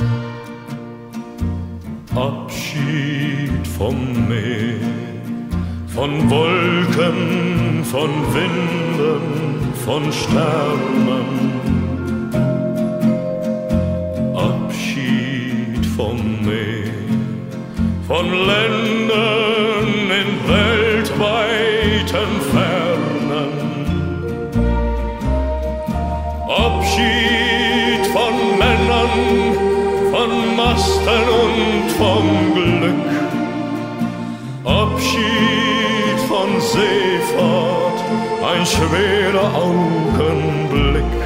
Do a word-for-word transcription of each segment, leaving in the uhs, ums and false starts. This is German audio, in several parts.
Abschied vom Meer, von Wolken, von Winden, von Sternen. Abschied vom Meer, von Ländern in weltweiten Fernen. Abschied von Männern, von Masten und vom Glück. Abschied von Seefahrt, ein schwerer Augenblick.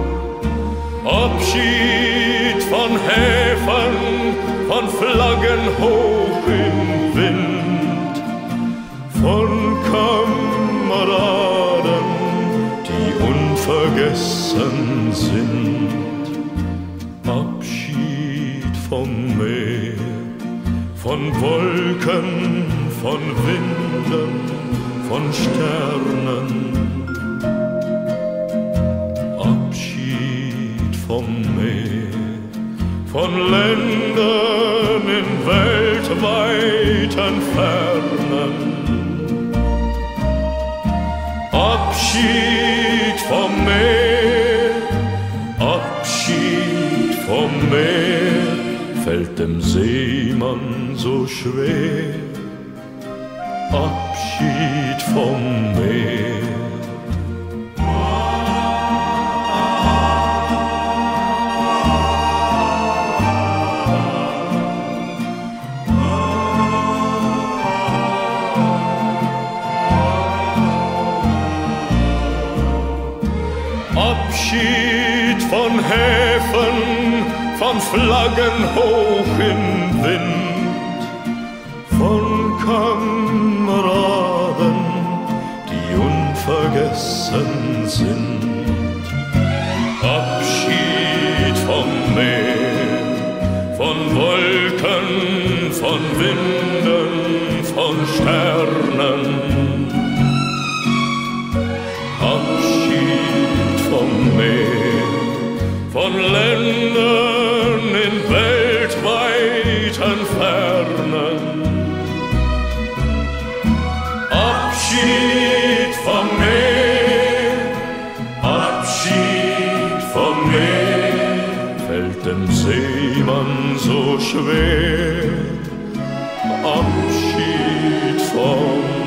Abschied von Häfen, von Flaggen hoch im Wind, von Kameraden, die unvergessen sind. Abschied vom Meer, von Wolken, von Winden, von Sternen. Abschied vom Meer, von Ländern in weltweiten Fernen. Abschied vom Meer, Abschied vom Meer, fällt dem Seemann so schwer. Abschied vom Meer. Abschied von Häfen, von Flaggen hoch im Wind, von Kameraden, die unvergessen sind. Abschied vom Meer, von Wolken, von Winden, von Sternen. Abschied vom Meer, von Ländern in weltweiten Fernen. Abschied vom Meer, Abschied vom Meer, fällt dem Seemann so schwer. Abschied vom